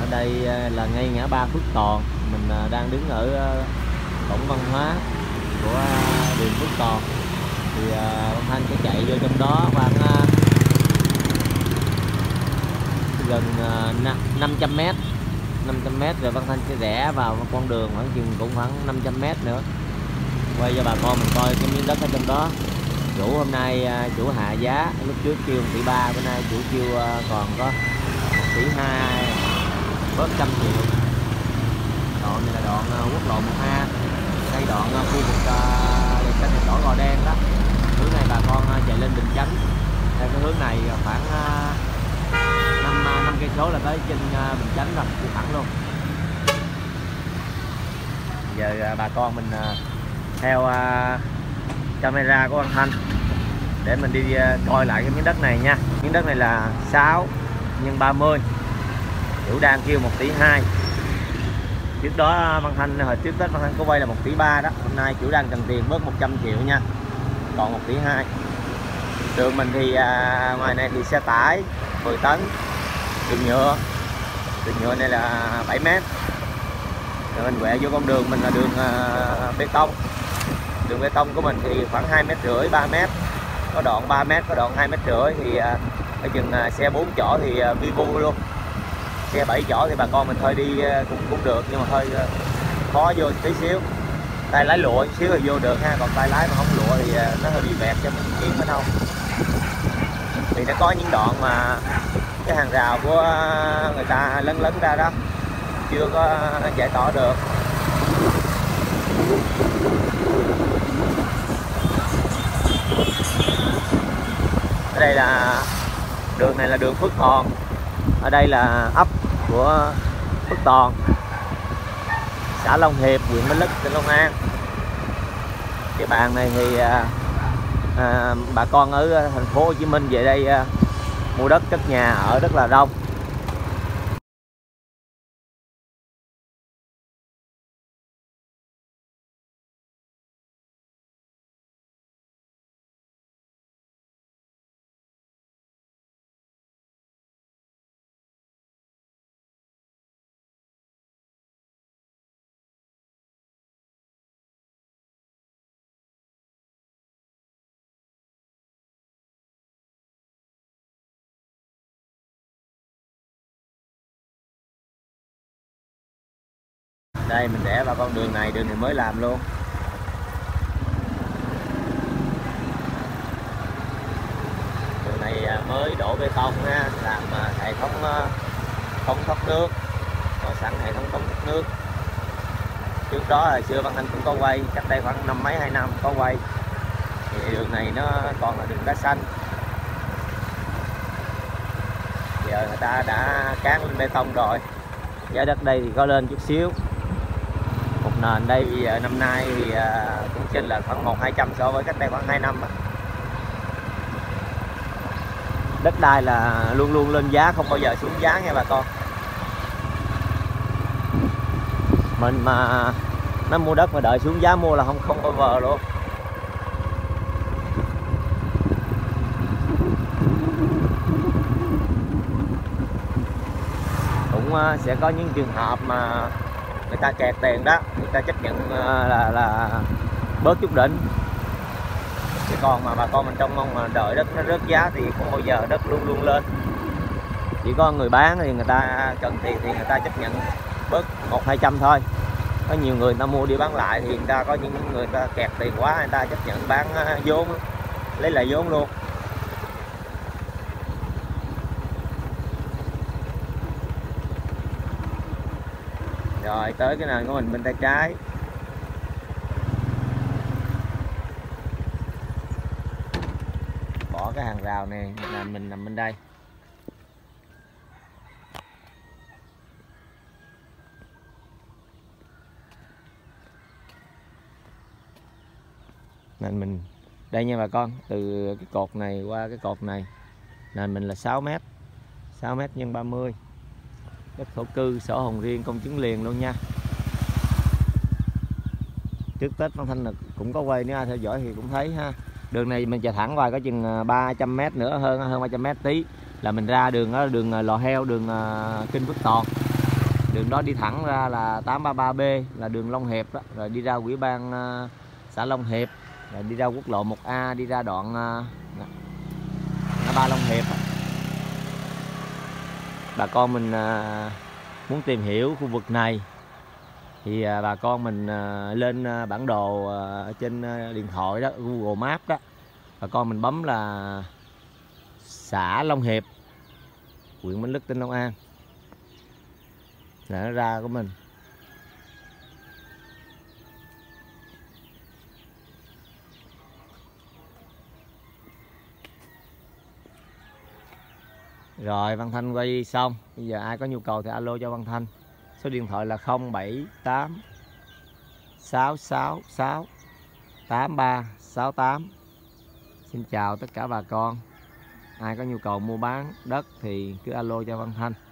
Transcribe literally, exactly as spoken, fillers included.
đây là ngay ngã ba Phước Toàn. Mình đang đứng ở cổng văn hóa của đường Phước Toàn. Thì Văn Thanh sẽ chạy vô trong đó khoảng gần năm trăm mét. năm trăm mét rồi Văn Thanh sẽ rẽ vào con đường khoảng chừng cũng khoảng năm trăm mét nữa. Quay cho bà con mình coi cái miếng đất ở trong đó. Chủ hôm nay chủ hạ giá, lúc trước kêu một tỷ ba, bữa nay chủ kêu còn có một tỷ hai, bớt trăm triệu. Đoạn này là đoạn quốc lộ một A, đây đoạn khu vực đèn xanh đèn đỏ Gò Đen đó. Hướng này bà con chạy lên Bình Chánh, theo cái hướng này khoảng năm năm cây số là tới trên Bình Chánh rồi, đi thẳng luôn. Giờ bà con mình theo camera của anh Thanh để mình đi coi lại cái miếng đất này nha. Miếng đất này là sáu nhân ba mươi, chủ đang kêu một tỷ hai. Trước đó Văn Thanh hồi trước Tết Văn Thanh có quay là một tỷ ba đó. Hôm nay chủ đang cần tiền bớt một trăm triệu nha, còn một tỷ hai. Đường mình thì à, ngoài này thì xe tải mười tấn, đường nhựa, đường nhựa này là bảy mét. Rồi mình quẹo vô con đường mình là đường à, bê tông. Đường bê tông của mình thì khoảng hai mét rưỡi, ba mét, có đoạn ba mét, có đoạn hai mét rưỡi. Thì à, ở chừng à, xe bốn chỗ thì à, vi vu luôn. Xe bảy chỗ thì bà con mình thôi đi à, cũng cũng được, nhưng mà hơi à, khó vô tí xíu. Tay lái lụa chút xíu thì vô được ha, còn tay lái mà không lụa thì à, nó hơi bị vẹt cho mình chuyển phải không. Thì nó có những đoạn mà cái hàng rào của người ta lấn lấn ra đó, chưa có giải tỏa được. Ở đây là đường này là đường Phước Toàn. Ở đây là ấp của Phước Toàn, xã Long Hiệp, huyện Bến Lức, tỉnh Long An. Cái bàn này thì à, à, bà con ở thành phố Hồ Chí Minh về đây à, mua đất cất nhà ở rất là đông. Đây mình rẽ vào con đường này, đường này mới làm luôn. Đường này mới đổ bê tông ha, làm hệ thống cống thoát nước, có sẵn hệ thống cống thoát nước. Trước đó là xưa Văn Thanh cũng có quay, cách đây khoảng năm mấy hai năm có quay. Thì đường này nó còn là đường đá xanh. Giờ người ta đã cán lên bê tông rồi. Giá đất đây thì có lên chút xíu. Một nền đây thì năm nay thì cũng trên là khoảng một hai trăm so với cách đây khoảng hai năm. Đất đai là luôn luôn lên giá, không bao giờ xuống giá nha bà con. Mình mà nó mua đất mà đợi xuống giá mua là không không bao giờ luôn. Cũng sẽ có những trường hợp mà người ta kẹt tiền đó, người ta chấp nhận là là bớt chút đỉnh. Chứ còn mà bà con mình trong mong mà đợi đất nó rớt giá thì không bao giờ đất luôn luôn lên. Chỉ có người bán thì người ta cần tiền thì người ta chấp nhận bớt một hai trăm thôi. Có nhiều người, người ta mua đi bán lại thì người ta có những người ta kẹt tiền quá, người ta chấp nhận bán vốn, lấy lại vốn luôn. Rồi tới cái nền của mình bên tay trái. Bỏ cái hàng rào này là mình nằm bên đây. Nên mình đây nha bà con, từ cái cột này qua cái cột này nền mình là sáu mét, sáu mét nhân ba mươi. Đất thổ cư, sổ hồng riêng, công chứng liền luôn nha. Trước Tết Văn Thanh cũng có quay, nếu ai theo dõi thì cũng thấy ha. Đường này mình chạy thẳng qua có chừng ba trăm mét nữa, hơn hơn ba trăm mét tí là mình ra đường đó, đường Lò Heo, đường Kinh Phước Toàn. Đường đó đi thẳng ra là tám ba ba B là đường Long Hiệp đó, rồi đi ra ủy ban uh, xã Long Hiệp, rồi đi ra quốc lộ một A, đi ra đoạn uh, ngã ba Long Hiệp. Bà con mình uh, muốn tìm hiểu khu vực này thì uh, bà con mình uh, lên uh, bản đồ uh, trên uh, điện thoại đó, Google Maps đó, bà con mình bấm là xã Long Hiệp, huyện Bến Lức, tỉnh Long An là nó ra của mình. Rồi Văn Thanh quay xong, bây giờ ai có nhu cầu thì alo cho Văn Thanh. Số điện thoại là không bảy tám sáu sáu sáu tám ba sáu tám. Xin chào tất cả bà con. Ai có nhu cầu mua bán đất thì cứ alo cho Văn Thanh.